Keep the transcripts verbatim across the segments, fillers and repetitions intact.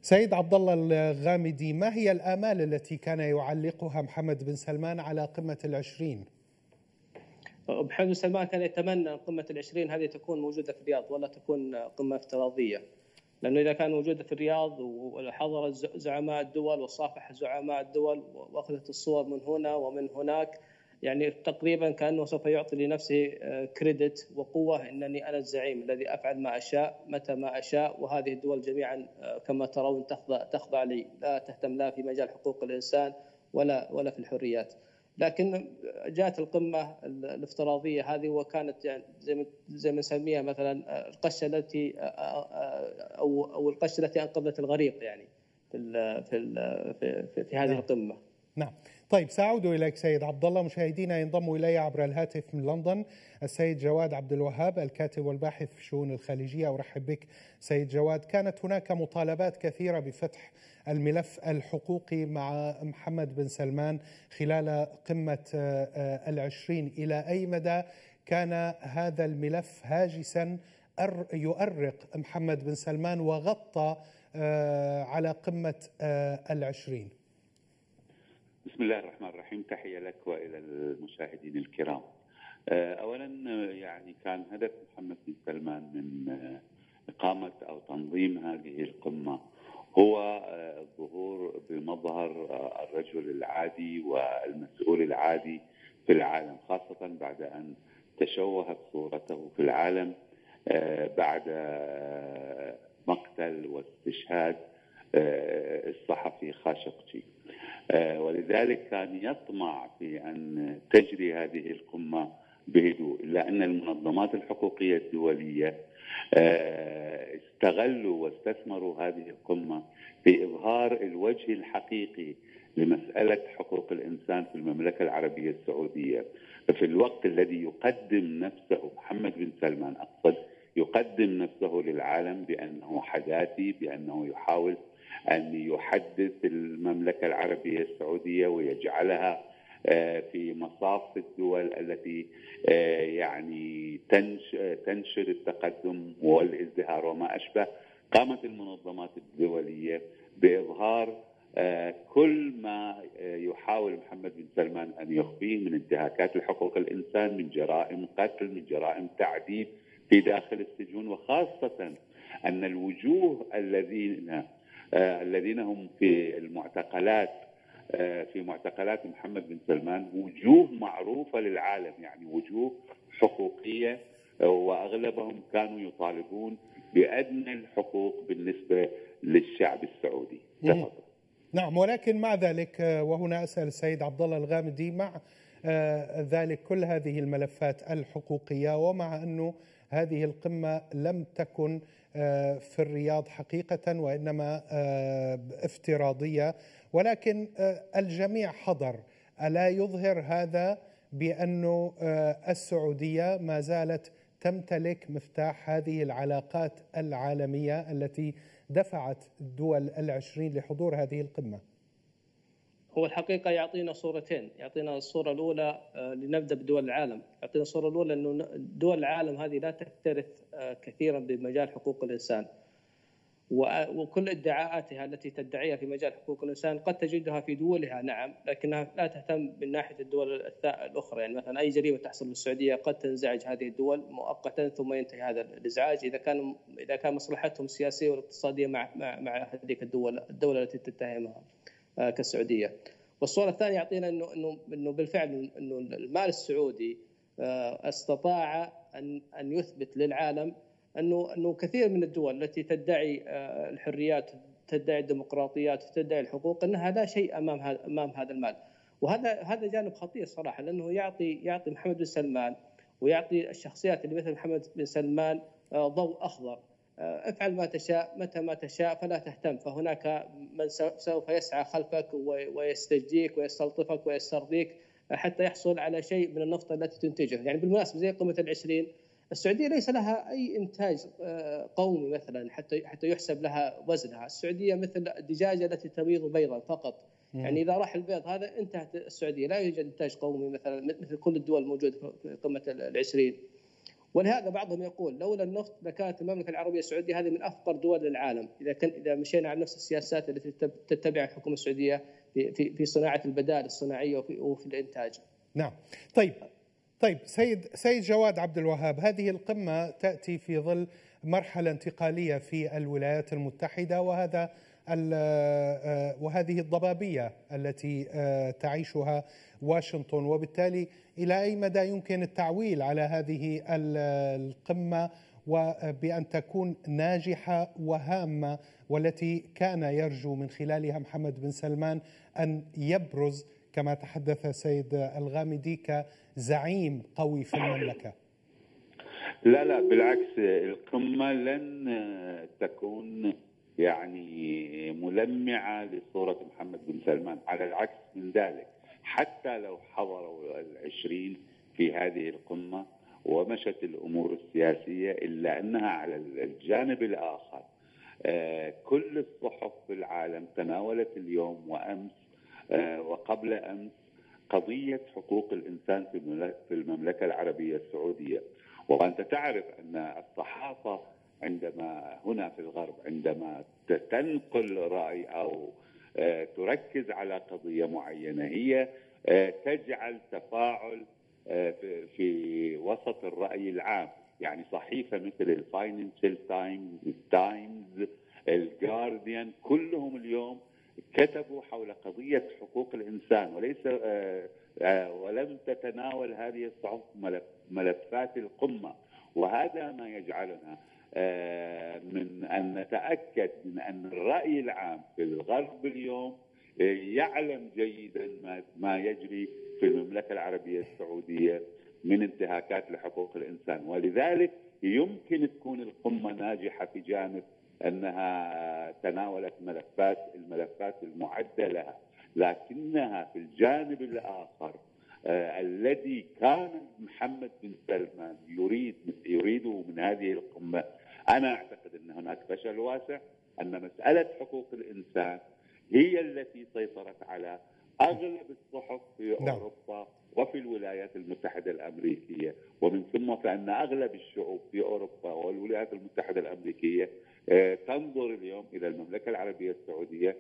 سيد عبد الله الغامدي، ما هي الآمال التي كان يعلقها محمد بن سلمان على قمة العشرين؟ محمد بن سلمان كان يتمنى قمة العشرين هذه تكون موجودة في الرياض ولا تكون قمة افتراضية، لأنه إذا كان موجودة في الرياض وحضر زعماء الدول وصافح زعماء الدول وأخذت الصور من هنا ومن هناك، يعني تقريبا كأنه سوف يعطي لنفسه كريدت وقوة، أنني أنا الزعيم الذي أفعل ما أشاء متى ما أشاء، وهذه الدول جميعا كما ترون تخضع تخضع لي، لا تهتم لا في مجال حقوق الإنسان ولا ولا في الحريات. لكن جاءت القمة الافتراضية هذه وكانت يعني زي زي ما نسميها مثلا القشة التي أو أو القشة التي أنقذت الغريق يعني في ال في ال في, في هذه نعم. القمة. نعم. طيب، سأعود إليك سيد عبد الله. مشاهدينا ينضم إلي عبر الهاتف من لندن السيد جواد عبد الوهاب، الكاتب والباحث في الشؤون الخليجية. أرحب بك سيد جواد. كانت هناك مطالبات كثيرة بفتح الملف الحقوقي مع محمد بن سلمان خلال قمة العشرين. إلى أي مدى كان هذا الملف هاجسا يؤرق محمد بن سلمان وغطى على قمة العشرين؟ بسم الله الرحمن الرحيم. تحية لك وإلى المشاهدين الكرام. أولا يعني كان هدف محمد بن سلمان من إقامة أو تنظيم هذه القمة هو الظهور بمظهر الرجل العادي والمسؤول العادي في العالم، خاصة بعد أن تشوهت صورته في العالم بعد مقتل واستشهاد الصحفي خاشقجي. ولذلك كان يطمع في أن تجري هذه القمة بهدوء، إلا أن المنظمات الحقوقية الدولية استغلوا واستثمروا هذه القمة في إظهار الوجه الحقيقي لمسألة حقوق الإنسان في المملكة العربية السعودية. في الوقت الذي يقدم نفسه محمد بن سلمان، أقصد يقدم نفسه للعالم بأنه حداثي، بأنه يحاول أن يحدث المملكة العربية السعودية ويجعلها في مصاف الدول التي يعني تنشر التقدم والازدهار وما أشبه. قامت المنظمات الدولية بإظهار كل ما يحاول محمد بن سلمان أن يخفيه من انتهاكات لحقوق الإنسان، من جرائم قتل، من جرائم تعذيب في داخل السجون، وخاصة أن الوجوه الذين آه الذين هم في المعتقلات آه في معتقلات محمد بن سلمان وجوه معروفة للعالم، يعني وجوه حقوقية، آه وأغلبهم كانوا يطالبون بأدنى الحقوق بالنسبة للشعب السعودي. تفضل. نعم، ولكن مع ذلك وهنا أسأل السيد عبد الله الغامدي، مع آه ذلك كل هذه الملفات الحقوقية ومع أنه هذه القمة لم تكن في الرياض حقيقة وإنما افتراضية، ولكن الجميع حضر، ألا يظهر هذا بأن السعودية ما زالت تمتلك مفتاح هذه العلاقات العالمية التي دفعت الدول العشرين لحضور هذه القمة؟ هو الحقيقة يعطينا صورتين. يعطينا الصورة الأولى، لنبدأ بدول العالم، يعطينا الصورة الأولى أنه دول العالم هذه لا تكترث كثيرا بمجال حقوق الإنسان، وكل ادعاءاتها التي تدعيها في مجال حقوق الإنسان قد تجدها في دولها، نعم، لكنها لا تهتم من ناحية الدول الأخرى. يعني مثلا أي جريمة تحصل في السعودية قد تنزعج هذه الدول مؤقتا ثم ينتهي هذا الإزعاج إذا كان إذا كان مصلحتهم السياسية والاقتصادية مع مع مع هذه الدول الدولة التي تتهمها كالسعودية. والصورة الثانية يعطينا انه انه انه بالفعل انه المال السعودي استطاع ان ان يثبت للعالم انه انه كثير من الدول التي تدعي الحريات، تدعي الديمقراطيات، تدعي الحقوق، انها لا شيء امام هذا امام هذا المال. وهذا هذا جانب خطير صراحة، لانه يعطي يعطي محمد بن سلمان ويعطي الشخصيات اللي مثل محمد بن سلمان ضوء اخضر. افعل ما تشاء متى ما تشاء فلا تهتم، فهناك من سوف يسعى خلفك ويستجديك ويستلطفك ويسترضيك حتى يحصل على شيء من النفط التي تنتجه. يعني بالمناسبة زي قمة العشرين، السعودية ليس لها أي إنتاج قومي مثلا حتى حتى يحسب لها وزنها. السعودية مثل الدجاجة التي تبيض بيضا فقط. يعني إذا راح البيض هذا انتهت السعودية، لا يوجد إنتاج قومي مثلا مثل كل الدول الموجودة في قمة العشرين. ولهذا بعضهم يقول لولا النفط لكانت المملكه العربيه السعوديه هذه من افقر دول العالم، اذا كان اذا مشينا على نفس السياسات التي تتبعها الحكومه السعوديه في في في صناعه البدائل الصناعيه وفي وفي الانتاج. نعم. طيب طيب سيد سيد جواد عبد الوهاب، هذه القمه تاتي في ظل مرحله انتقاليه في الولايات المتحده، وهذا وهذه الضبابيه التي تعيشها واشنطن، وبالتالي إلى أي مدى يمكن التعويل على هذه القمة وبأن تكون ناجحة وهامة، والتي كان يرجو من خلالها محمد بن سلمان أن يبرز كما تحدث سيد الغامدي كزعيم قوي في المملكة؟ لا لا بالعكس، القمة لن تكون يعني ملمعة لصورة محمد بن سلمان، على العكس من ذلك. حتى لو حضروا العشرين في هذه القمة ومشت الأمور السياسية، إلا أنها على الجانب الآخر كل الصحف في العالم تناولت اليوم وأمس وقبل أمس قضية حقوق الإنسان في المملكة العربية السعودية. وأنت تعرف أن الصحافة عندما هنا في الغرب عندما تنقل رأي أو تركز على قضية معينة، هي تجعل تفاعل في وسط الرأي العام. يعني صحيفة مثل الفاينانشال تايمز، التايمز، الجارديان، كلهم اليوم كتبوا حول قضية حقوق الإنسان، وليس ولم تتناول هذه الصحف ملفات القمة. وهذا ما يجعلنا من أن نتأكد من أن الرأي العام في الغرب اليوم يعلم جيدا ما يجري في المملكة العربية السعودية من انتهاكات لحقوق الإنسان. ولذلك يمكن تكون القمة ناجحة في جانب أنها تناولت ملفات الملفات المعدة لها، لكنها في الجانب الآخر آه الذي كان محمد بن سلمان يريد يريده من هذه القمة، أنا أعتقد أن هناك فشل واسع، أن مسألة حقوق الإنسان هي التي سيطرت على أغلب الصحف في نعم. أوروبا وفي الولايات المتحدة الأمريكية، ومن ثم فإن أغلب الشعوب في أوروبا والولايات المتحدة الأمريكية آه تنظر اليوم إلى المملكة العربية السعودية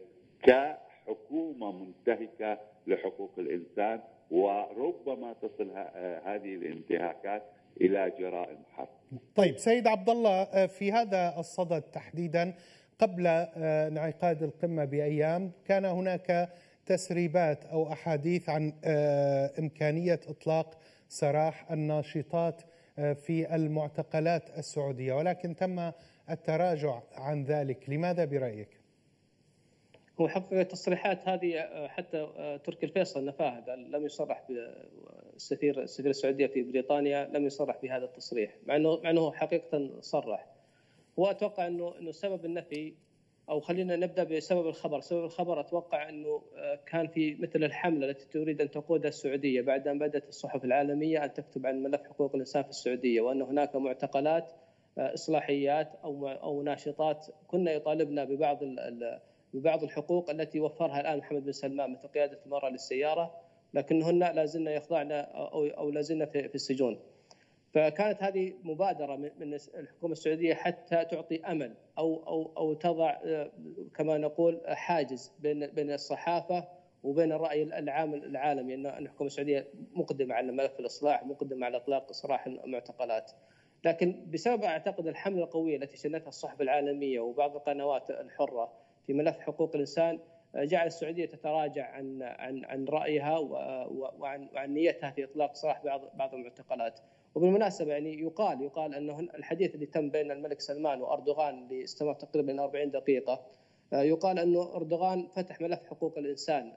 كحكومة منتهكة لحقوق الإنسان، وربما تصل هذه الانتهاكات إلى جرائم حرب. طيب سيد عبد الله، في هذا الصدد تحديدا قبل انعقاد القمة بأيام كان هناك تسريبات أو أحاديث عن إمكانية إطلاق سراح الناشطات في المعتقلات السعودية، ولكن تم التراجع عن ذلك، لماذا برأيك؟ هو حقيقة التصريحات هذه حتى تركي الفيصل نفاها، قال لم يصرح بالسفير السفير السعودية في بريطانيا لم يصرح بهذا التصريح، مع انه مع انه حقيقة صرح. هو اتوقع انه انه سبب النفي، او خلينا نبدا بسبب الخبر، سبب الخبر اتوقع انه كان في مثل الحملة التي تريد ان تقودها السعودية بعد ان بدات الصحف العالمية ان تكتب عن ملف حقوق الانسان في السعودية، وان هناك معتقلات اصلاحيات او او ناشطات كنا يطالبنا ببعض ببعض الحقوق التي وفرها الآن محمد بن سلمان، مثل قيادة المرأة للسيارة، لكنهن لا زلنا يخضعن أو أو لا زلنا في السجون. فكانت هذه مبادرة من الحكومة السعودية حتى تعطي أمل أو أو أو تضع كما نقول حاجز بين بين الصحافة وبين الرأي العام العالمي، أن الحكومة السعودية مقدمة على ملف الإصلاح، مقدمة على إطلاق سراح المعتقلات. لكن بسبب أعتقد الحملة القوية التي شنتها الصحف العالمية وبعض القنوات الحرة في ملف حقوق الإنسان، جعل السعودية تتراجع عن عن عن رأيها وعن وعن نيتها في إطلاق سراح بعض بعض المعتقلات. وبالمناسبة يعني يقال يقال أنه الحديث اللي تم بين الملك سلمان وأردوغان اللي استمر تقريبا أربعين دقيقة، يقال أنه أردوغان فتح ملف حقوق الإنسان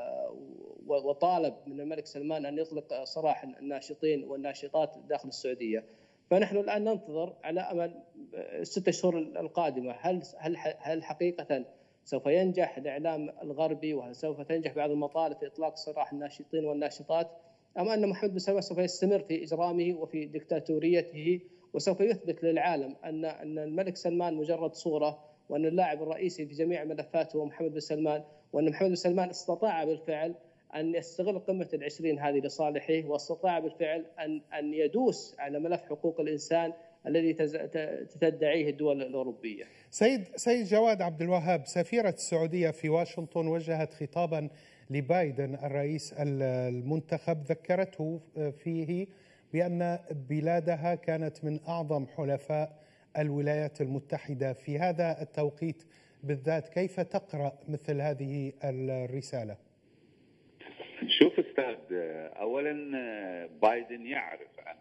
وطالب من الملك سلمان أن يطلق سراح الناشطين والناشطات داخل السعودية. فنحن الآن ننتظر على أمل الستة شهور القادمة، هل هل هل حقيقة سوف ينجح الإعلام الغربي، وهل سوف تنجح بعض المطالب في إطلاق سراح الناشطين والناشطات، أم أن محمد بن سلمان سوف يستمر في إجرامه وفي ديكتاتوريته، وسوف يثبت للعالم أن أن الملك سلمان مجرد صورة، وأن اللاعب الرئيسي في جميع الملفات هو محمد بن سلمان، وأن محمد بن سلمان استطاع بالفعل أن يستغل قمة العشرين هذه لصالحه، واستطاع بالفعل أن أن يدوس على ملف حقوق الإنسان الذي تدعيه الدول الأوروبية. سيد سيد جواد عبد الوهاب، سفيرة السعودية في واشنطن وجهت خطابا لبايدن الرئيس المنتخب، ذكرته فيه بأن بلادها كانت من أعظم حلفاء الولايات المتحدة. في هذا التوقيت بالذات كيف تقرأ مثل هذه الرسالة؟ شوف أستاذ، أولا بايدن يعرف أن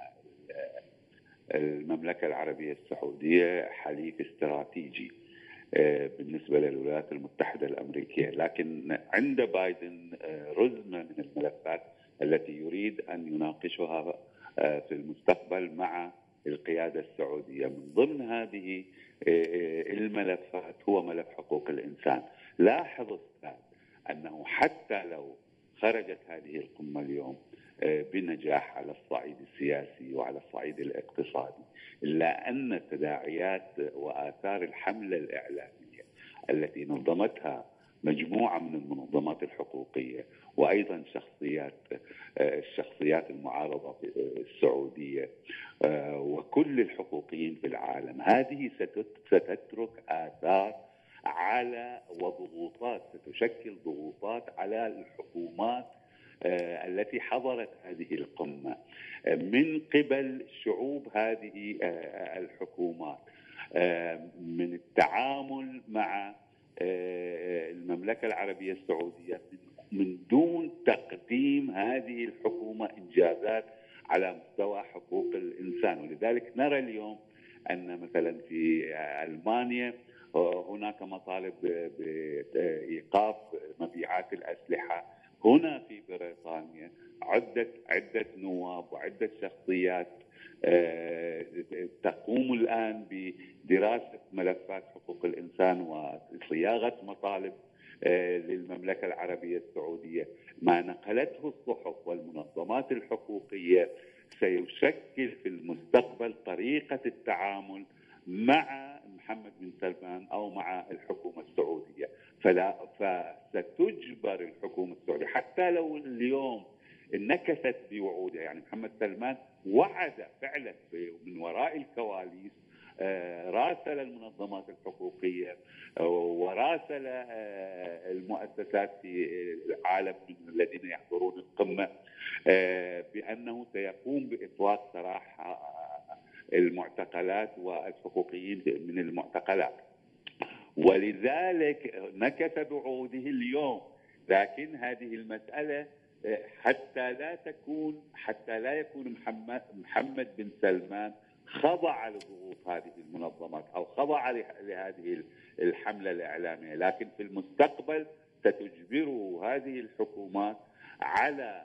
المملكة العربية السعودية حليف استراتيجي بالنسبة للولايات المتحدة الأمريكية، لكن عند بايدن رزمة من الملفات التي يريد أن يناقشها في المستقبل مع القيادة السعودية. من ضمن هذه الملفات هو ملف حقوق الإنسان. لاحظ أستاذ أنه حتى لو خرجت هذه القمة اليوم بنجاح على الصعيد السياسي وعلى الصعيد الاقتصادي، إلا أن تداعيات وآثار الحملة الإعلامية التي نظمتها مجموعة من المنظمات الحقوقية وأيضا شخصيات الشخصيات المعارضة السعودية وكل الحقوقيين في العالم، هذه ستترك آثار على وضغوطات، ستشكل ضغوطات على الحكومات التي حضرت هذه القمة من قبل شعوب هذه الحكومات، من التعامل مع المملكة العربية السعودية من دون تقديم هذه الحكومة إنجازات على مستوى حقوق الإنسان. ولذلك نرى اليوم أن مثلا في ألمانيا هناك مطالب بإيقاف مبيعات الأسلحة. هنا في بريطانيا عدة عدة نواب وعدة شخصيات تقوم الآن بدراسة ملفات حقوق الإنسان وصياغة مطالب للمملكة العربية السعودية. ما نقلته الصحف والمنظمات الحقوقية سيشكل في المستقبل طريقة التعامل مع محمد بن سلمان أو مع الحكومة السعودية. فلا فستجبر الحكومة السعودية حتى لو اليوم نكثت بوعودها. يعني محمد سلمان وعد فعلا من وراء الكواليس، راسل المنظمات الحقوقية وراسل المؤسسات في العالم الذين يحضرون القمة بأنه سيقوم بإطلاق سراح المعتقلات والحقوقيين من المعتقلات، ولذلك نكث بوعوده اليوم. لكن هذه المسألة حتى لا تكون حتى لا يكون محمد محمد بن سلمان خضع لضغوط هذه المنظمات أو خضع لهذه الحملة الإعلامية، لكن في المستقبل ستجبره هذه الحكومات على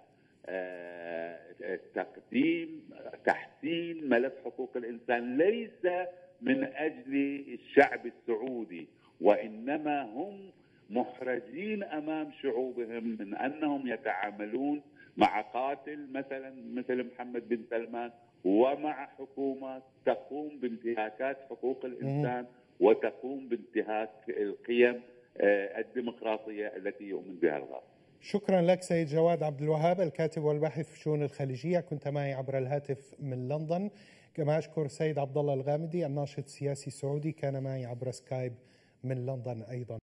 تقديم تحسين ملف حقوق الإنسان، ليس من أجل الشعب السعودي، وإنما هم محرجين أمام شعوبهم من أنهم يتعاملون مع قاتل مثلا مثل محمد بن سلمان ومع حكومة تقوم بانتهاكات حقوق الإنسان وتقوم بانتهاك القيم الديمقراطية التي يؤمن بها الغرب. شكرا لك سيد جواد عبد الوهاب، الكاتب والباحث في الشؤون الخليجية، كنت معي عبر الهاتف من لندن. كما أشكر سيد عبد الله الغامدي الناشط السياسي السعودي، كان معي عبر سكايب من لندن أيضا.